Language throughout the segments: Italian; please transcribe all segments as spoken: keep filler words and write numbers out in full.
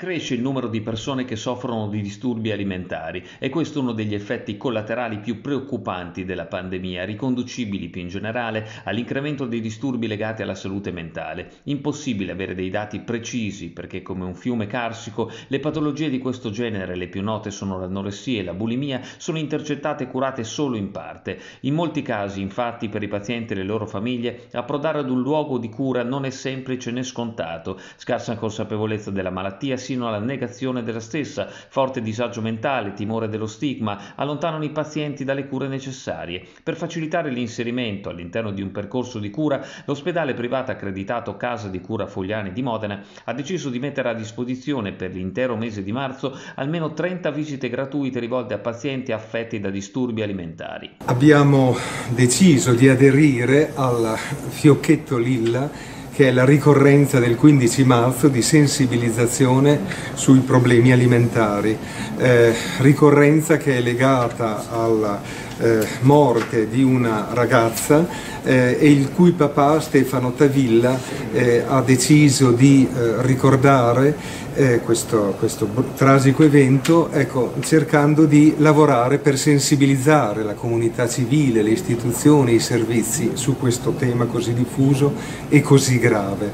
Cresce il numero di persone che soffrono di disturbi alimentari e questo è uno degli effetti collaterali più preoccupanti della pandemia, riconducibili più in generale all'incremento dei disturbi legati alla salute mentale. Impossibile avere dei dati precisi perché, come un fiume carsico, le patologie di questo genere, le più note sono l'anoressia e la bulimia, sono intercettate e curate solo in parte. In molti casi, infatti, per i pazienti e le loro famiglie, approdare ad un luogo di cura non è semplice né scontato. Scarsa consapevolezza della malattia sino alla negazione della stessa, forte disagio mentale, timore dello stigma, allontanano i pazienti dalle cure necessarie. Per facilitare l'inserimento all'interno di un percorso di cura, l'ospedale privato accreditato Casa di Cura Fogliani di Modena ha deciso di mettere a disposizione per l'intero mese di marzo almeno trenta visite gratuite rivolte a pazienti affetti da disturbi alimentari. Abbiamo deciso di aderire al fiocchetto lilla, che è la ricorrenza del quindici marzo di sensibilizzazione sui problemi alimentari, eh, ricorrenza che è legata alla eh, morte di una ragazza eh, e il cui papà Stefano Tavilla eh, ha deciso di eh, ricordare eh, questo, questo tragico evento, ecco, cercando di lavorare per sensibilizzare la comunità civile, le istituzioni, i servizi su questo tema così diffuso e così grave.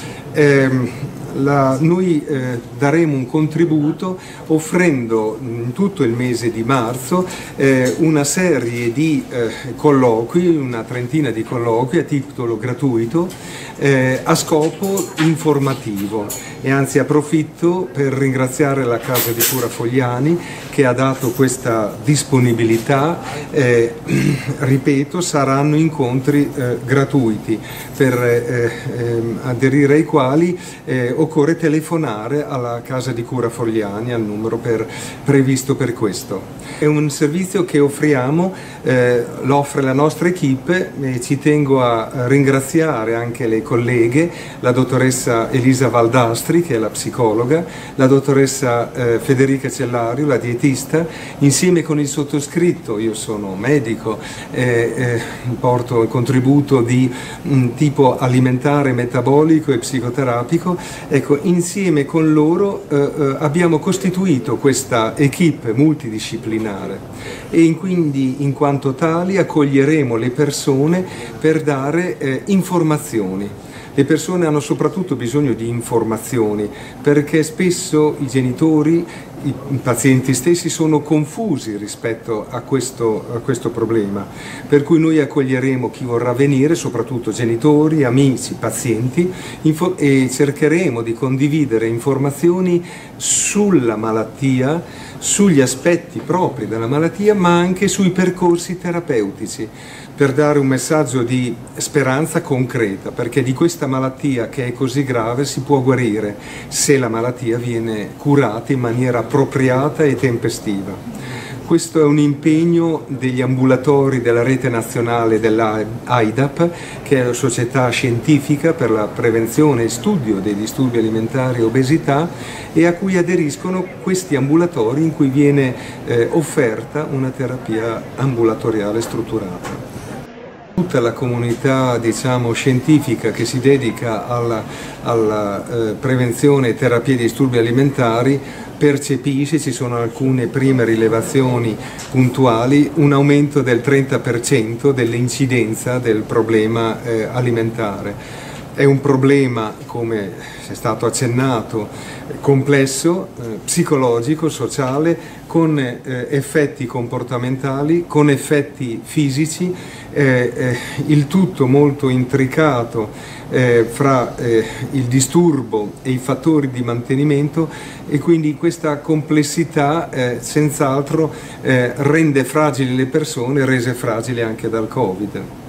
Eh, la, noi eh, daremo un contributo offrendo in tutto il mese di marzo eh, una serie di eh, colloqui, una trentina di colloqui a titolo gratuito eh, a scopo informativo, e anzi approfitto per ringraziare la Casa di Cura Fogliani che ha dato questa disponibilità. Eh, ripeto, saranno incontri eh, gratuiti per eh, eh, aderire ai quali eh, occorre telefonare alla Casa di Cura Fogliani al numero per, previsto per questo. È un servizio che offriamo, eh, lo offre la nostra equipe, e ci tengo a ringraziare anche le colleghe, la dottoressa Elisa Valdastri che è la psicologa, la dottoressa eh, Federica Cellario, la dietista, insieme con il sottoscritto. Io sono medico, eh, eh, porto il contributo di mh, tipo alimentare, metabolico e psicoterapico. Ecco, insieme con loro eh, eh, abbiamo costituito questa equipe multidisciplinare e in, quindi in quanto tali accoglieremo le persone per dare eh, informazioni. Le persone hanno soprattutto bisogno di informazioni perché spesso i genitori, i pazienti stessi sono confusi rispetto a questo, a questo problema, per cui noi accoglieremo chi vorrà venire, soprattutto genitori, amici, pazienti, e cercheremo di condividere informazioni sulla malattia, sugli aspetti propri della malattia, ma anche sui percorsi terapeutici, per dare un messaggio di speranza concreta, perché di questa malattia che è così grave si può guarire se la malattia viene curata in maniera appropriata e tempestiva. Questo è un impegno degli ambulatori della rete nazionale dell'A I D A P, che è la società scientifica per la prevenzione e studio dei disturbi alimentari e obesità, e a cui aderiscono questi ambulatori in cui viene eh, offerta una terapia ambulatoriale strutturata. Tutta la comunità, diciamo, scientifica che si dedica alla, alla eh, prevenzione e terapia di disturbi alimentari percepisce, ci sono alcune prime rilevazioni puntuali, un aumento del trenta per cento dell'incidenza del problema eh, alimentare. È un problema, come è stato accennato, complesso, eh, psicologico, sociale, con eh, effetti comportamentali, con effetti fisici, eh, eh, il tutto molto intricato eh, fra eh, il disturbo e i fattori di mantenimento, e quindi questa complessità eh, senz'altro eh, rende fragili le persone, rese fragili anche dal Covid.